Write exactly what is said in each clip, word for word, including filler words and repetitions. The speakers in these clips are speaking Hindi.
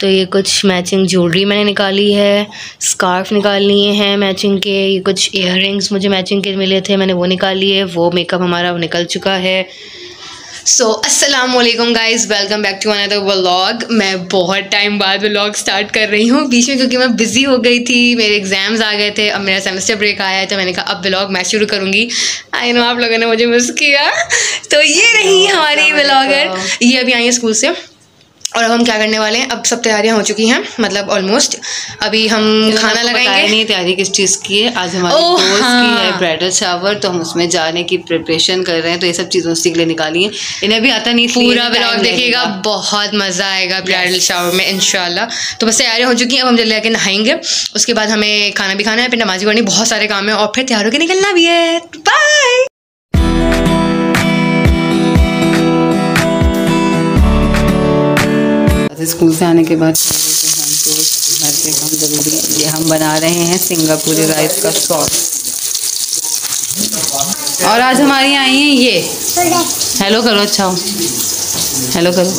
तो ये कुछ मैचिंग ज्वेलरी मैंने निकाली है, स्कार्फ निकाल लिए हैं मैचिंग के, ये कुछ इयररिंग्स मुझे मैचिंग के मिले थे, मैंने वो निकाल लिए। वो मेकअप हमारा निकल चुका है। सो अस्सलाम वालेकुम guys, welcome back to another vlog. मैं बहुत टाइम बाद व्लॉग स्टार्ट कर रही हूँ, बीच में क्योंकि मैं बिज़ी हो गई थी, मेरे एग्ज़ाम्स आ गए थे, अब मेरा सेमेस्टर ब्रेक आया है, तो मैंने कहा अब व्लॉग मैं शुरू करूँगी। आई नो आप लोगों ने मुझे मिस किया। तो ये रही हमारी व्लॉगर, ये अभी आई है स्कूल से। और अब हम क्या करने वाले हैं, अब सब तैयारियां हो चुकी हैं, मतलब ऑलमोस्ट। अभी हम खाना लगाएंगे। नहीं तैयारी किस चीज़ की है, आज हमारे दोस्त हाँ। की है ब्राइडल शावर, तो हम उसमें जाने की प्रिपरेशन कर रहे हैं। तो ये सब चीज़ें उसी के लिए निकाली हैं। इन्हें भी आता नहीं, पूरा व्लॉग देखिएगा, बहुत मज़ा आएगा ब्राइडल शावर में इंशाल्लाह। तो बस तैयारियां हो चुकी हैं, अब हम जल्दी आके नहाएंगे, उसके बाद हमें खाना भी खाना है, फिर नमाज़ी पढ़नी, बहुत सारे काम है, और फिर तैयार होकर निकलना भी है। बाय। स्कूल से आने के बाद हम तो घर के काम जरूरी है। ये हम बना रहे हैं सिंगापुरी राइस का सॉस। और आज हमारी आई हैं ये, हेलो करो, अच्छा हो, हेलो करो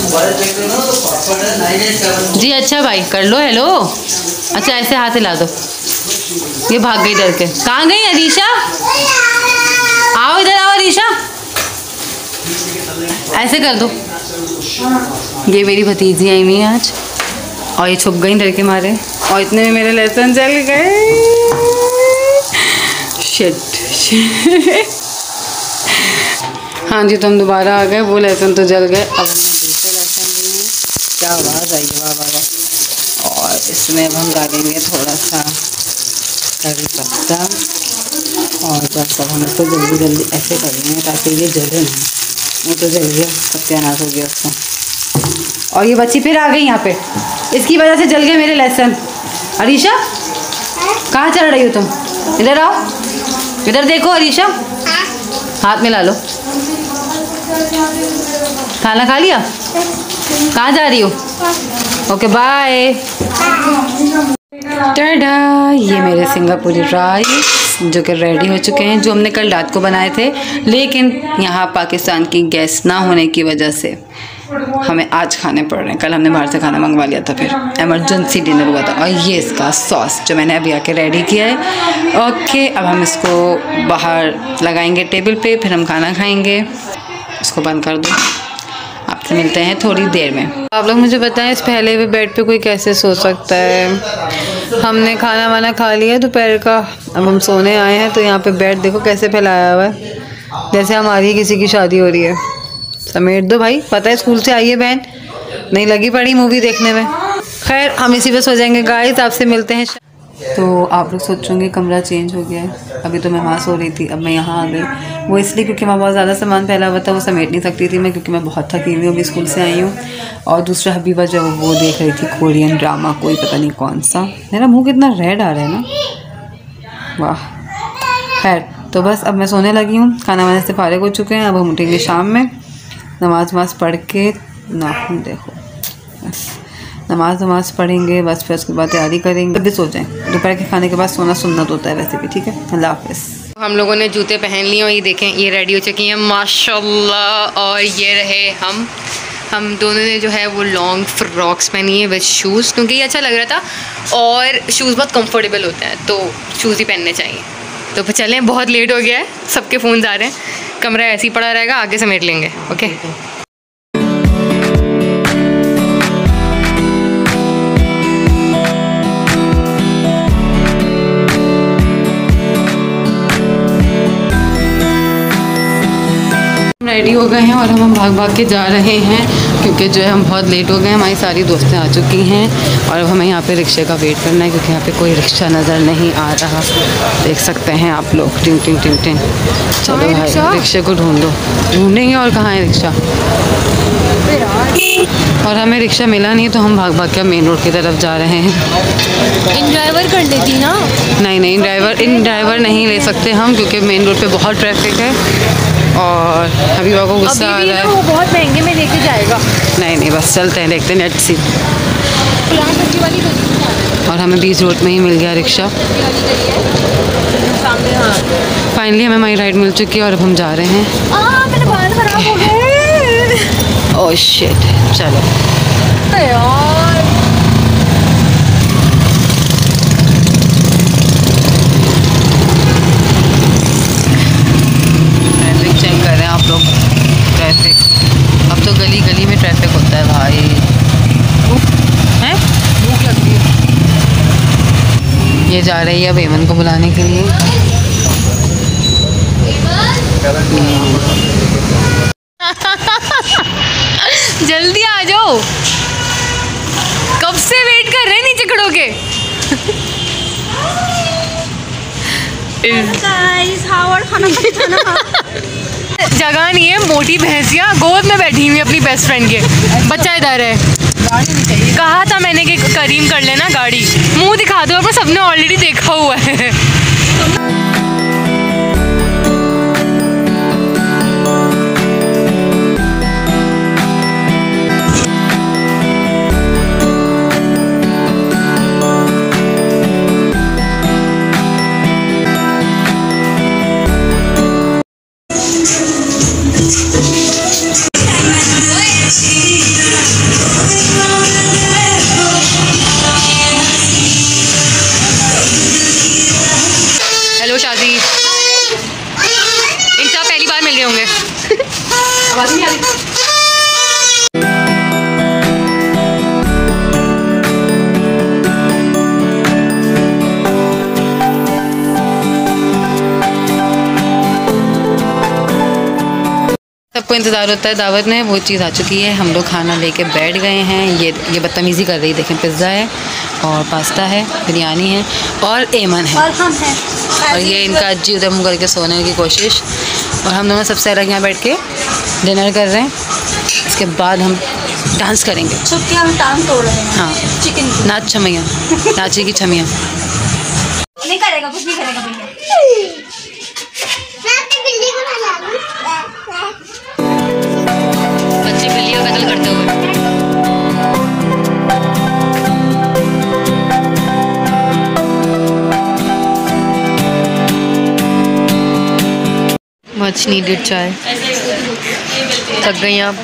जी, अच्छा भाई कर लो, हेलो, अच्छा ऐसे हाथ हिला दो। ये भाग गई डर के, कहाँ गई अरीशा? आओ इधर आओ अरीशा, ऐसे कर दो। ये मेरी भतीजी आई हुई है आज, और ये छुप गई डर के मारे, और इतने में मेरे लेसन चल गए। Shit, shit. हाँ जी, तो हम दोबारा आ गए, वो लेसन तो जल गए। अब हमने दूसरे लेसन लिए हैं। क्या आवाज़ आई, वाह वाह वाह। और इसमें अब हम डालेंगे थोड़ा सा करी पत्ता, और जब तक हम इसको जल्दी जल्दी ऐसे करेंगे ताकि ये जले नहीं। वो तो जल गया, सत्यानाश हो गया उसका। और ये बच्ची फिर आ गई यहाँ पे, इसकी वजह से जल गए मेरे लेसन। अरीशा कहाँ चल रही हो तुम? इधर आओ, इधर देखो अरीशा, हाथ मिला लो। खाना खा लिया? कहाँ जा रही हो? Okay bye. टाडा, ये मेरे सिंगापुरी राइस जो कि रेडी हो चुके हैं, जो हमने कल रात को बनाए थे, लेकिन यहाँ पाकिस्तान की गैस ना होने की वजह से हमें आज खाने पड़ रहे हैं। कल हमने बाहर से खाना मंगवा लिया था, फिर इमरजेंसी डिनर हुआ था। और ये इसका सॉस जो मैंने अभी आके रेडी किया है। ओके, अब हम इसको बाहर लगाएंगे टेबल पे, फिर हम खाना खाएंगे। इसको बंद कर दो, आपसे मिलते हैं थोड़ी देर में। आप लोग मुझे बताएं, इस फैले हुए बेड पे कोई कैसे सो सकता है? हमने खाना वाना खा लिया दोपहर का, अब हम सोने आए हैं। तो यहाँ पे बेड देखो कैसे फैलाया हुआ है, जैसे हमारी किसी की शादी हो रही है। समेट दो भाई, पता है स्कूल से आई है बहन, नहीं लगी पड़ी मूवी देखने में। खैर हम इसी पे सो जाएंगे गाइस, आपसे मिलते हैं। तो आप लोग सोचोगे कमरा चेंज हो गया है, अभी तो मैं वहाँ सो रही थी, अब मैं यहाँ आ गई। वो इसलिए क्योंकि वहाँ बहुत ज़्यादा सामान फैला हुआ था, वो समेट नहीं सकती थी मैं, क्योंकि मैं बहुत थकी हुई हूँ, अभी स्कूल से आई हूँ। और दूसरा हबीबा जो वो देख रही थी कोरियन ड्रामा, कोई पता नहीं कौन सा। मेरा मुँह कितना रेड आ रहा है ना, वाह। खैर तो बस अब मैं सोने लगी हूँ, खाना वाने से फारिग हो चुके हैं। अब हम उठेंगे शाम में, नमाज वमाज पढ़ के, नाखून देखो, बस नमाज नमाज पढ़ेंगे, बस फिर उसके बाद तैयारी करेंगे, तभी सो जाएं। दोपहर के खाने के बाद सोना सुन्नत होता है वैसे भी, ठीक है। अल्लाह हाफ़िज़। हम लोगों ने जूते पहन लिए और ये देखें, ये रेडी हो चुकी हैं माशाल्लाह। और ये रहे हम हम दोनों ने जो है वो लॉन्ग फ्रॉक्स पहनी है विद शूज़, क्योंकि ये अच्छा लग रहा था, और शूज़ बहुत कंफर्टेबल होते हैं, तो शूज़ ही पहनने चाहिए। तो फिर चलें, बहुत लेट हो गया है, सबके फ़ोन आ रहे हैं, कमरा ऐसे ही पड़ा रहेगा, आगे समेट लेंगे। ओके रेडी हो गए हैं और हम भाग भाग के जा रहे हैं, क्योंकि जो है हम बहुत लेट हो गए हैं। हमारी सारी दोस्तें आ चुकी हैं और अब हमें यहाँ पे रिक्शे का वेट करना है, क्योंकि यहाँ पे कोई रिक्शा नज़र नहीं आ रहा। देख सकते हैं आप लोग, टिंग टिंग टिंग टिंग। चलो भाई रिक्शे को ढूंढो, ढूंढेंगे। और कहाँ है रिक्शा? और हमें रिक्शा मिला नहीं, तो हम भाग भाग के मेन रोड की तरफ जा रहे हैं। इन ड्राइवर कर लेती ना? नहीं नहीं, ड्राइवर इन ड्राइवर नहीं ले सकते हम, क्योंकि मेन रोड पे बहुत ट्रैफिक है और हबीबा को गुस्सा आ रहा है। वो बहुत महंगे में लेके जाएगा। नहीं नहीं, बस चलते हैं, देखते हैं नेट सी। और हमें बीच रोड में ही मिल गया रिक्शा। फाइनली हमें हमारी राइड मिल चुकी है और अब हम जा रहे हैं। आ, मेरे बाल खराब हो गए। ओह शिट, चलो यार ये जा रही है अब एमन को बुलाने के लिए। जल्दी आ जाओ, कब से वेट कर रहे हैं नीचे खड़ो के। जगह नहीं है, मोटी भैंसिया गोद में बैठी हुई अपनी बेस्ट फ्रेंड के। बच्चा इधर है, कहा था मैंने कि करीम कर लेना गाड़ी, मुंह दिखा दो, पर सबने ऑलरेडी देखा हुआ है। हेलो शादी, इनसे आप पहली बार मिल रहे होंगे। आवाज़ नहीं आ रही। सबको इंतज़ार होता है दावत में, वो चीज़ आ चुकी है। हम लोग खाना लेके बैठ गए हैं। ये ये बदतमीज़ी कर रही है, देखें पिज़्ज़ा है और पास्ता है, बिरयानी है और एमन है, और हम हैं। और ये इनका अज्जी उधर मुँह करके सोने की कोशिश। और हम दोनों सबसे अलग यहाँ बैठ के डिनर कर रहे हैं। इसके बाद हम डांस करेंगे। छुप के हम टांग तोड़ रहे हैं। हाँ, चिकन की। नाच छमिया, नाचे की छमिया। नहीं करेगा, कुछ नहीं करेगा भैया। बच्चे बिल्ली का कत्ल करते हुए। मच नीडेड चाय। थक गई आप,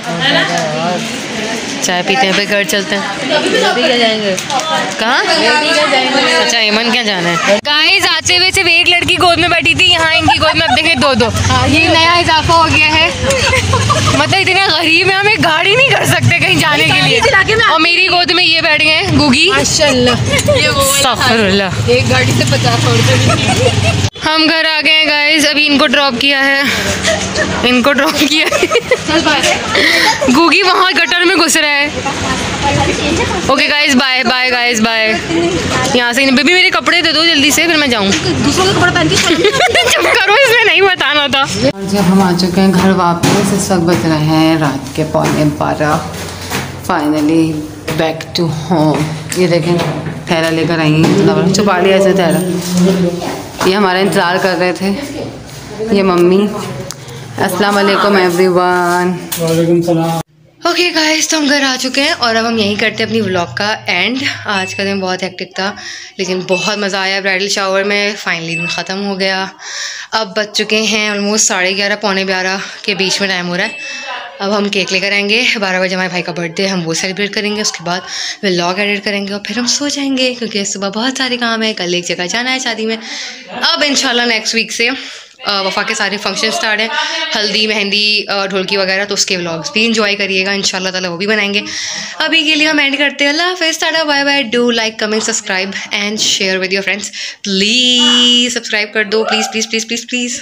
चाय पीते हैं फिर घर चलते हैं। क्या जाएंगे? कहाँ? अच्छा एमन क्या जाना है? गाइस आते हुए सिर्फ एक लड़की गोद में बैठी थी, यहाँ इनकी गोद में अब देखें दो दो। ये नया इजाफा हो गया है। मतलब इतने गरीब है, हम एक गाड़ी नहीं कर सकते कहीं जाने के लिए। और मेरी गोद में ये बैठ गए हैं गुगी। माशाल्लाह, एक गाड़ी से पचास रुपये। हम घर आ गए हैं गाइस, अभी इनको ड्रॉप किया है, इनको ड्रॉप किया है। गुगी वहाँ गटर में घुस रहा है। Okay guys, bye bye guys, bye. यहाँ से बेबी मेरे कपड़े दे दो जल्दी से, फिर मैं जाऊँ। दूसरों के कपड़े पहनती चुप करो, इसमें नहीं बताना था। जब हम आ चुके हैं घर वापस, इस वक्त बज रहे हैं रात के पौने बारह। Finally back to home. ये देखें थैला लेकर आई हैं, छुपा लिया ऐसे थैला। ये हमारा इंतज़ार कर रहे थे। ये मम्मी। अस्सलाम वालेकुम एवरीवन। वालेकुम सलाम। ओके गाइस, तो हम घर आ चुके हैं और अब हम यहीं करते हैं अपनी व्लॉग का एंड। आज का दिन बहुत हेक्टिक था, लेकिन बहुत मज़ा आया ब्राइडल शावर में। फाइनली दिन ख़त्म हो गया। अब बज चुके हैं ऑलमोस्ट साढ़े ग्यारह पौने बारह के बीच में टाइम हो रहा है। अब हम केक लेकर आएंगे। बारह बजे हमारे भाई का बर्थडे, हम वो सेलिब्रेट करेंगे। उसके बाद व्लॉग एडिट करेंगे और फिर हम सो जाएंगे, क्योंकि सुबह बहुत सारे काम है। कल एक जगह जाना है शादी में। अब इंशाल्लाह नेक्स्ट वीक से वफ़ा के सारे फंक्शन स्टार्ट हैं, हल्दी, मेहंदी, ढोलकी वगैरह, तो उसके व्लॉग्स भी इंजॉय करिएगा इंशाल्लाह ताला, वो भी बनाएंगे। अभी के लिए हम एंड करते हैं। अल्लाह हाफ़िज़, tata, bye bye. Do like, comment, subscribe and share with your friends. Please subscribe कर दो, please please please please please.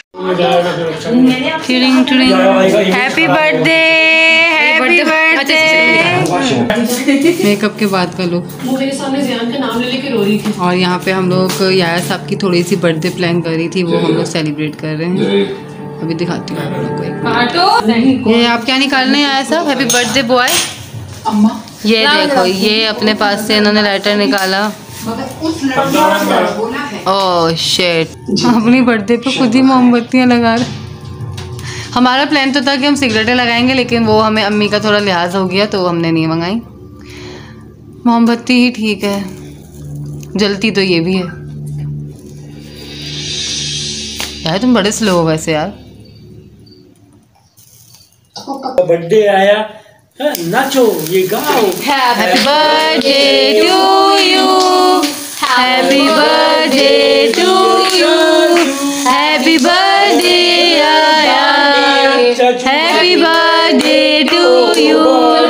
Happy birthday, happy birthday. Makeup के बाद का लुक। वो मेरे सामने ज़ियान का नाम ले लेके रो रही थी। और यहाँ पे हम लोग याया साहब की थोड़ी सी बर्थडे प्लान करी थी, वो हम लोग सेलिब्रेट कर रहे हैं। अभी दिखाती हूँ आप लोग को। ये आप क्या निकालने आया साहब? Happy birthday boy. ये देखो, ये अपने पास से इन्होंने लेटर निकाला। ओह शिट, अपनी बर्थडे पे खुद ही मोमबत्तियाँ लगा रहे। हमारा प्लान तो था कि हम सिगरेटें लगाएंगे, लेकिन वो हमें अम्मी का थोड़ा लिहाज हो गया तो हमने नहीं मंगाई। मोमबत्ती ही ठीक है, जलती तो ये भी है। यार तुम बड़े स्लो हो वैसे यार। बर्थडे आया, नाचो, ये गाओ। Happy birthday to you, happy birthday to you, happy birthday आया, हैप्पी बर्थडे टू यू।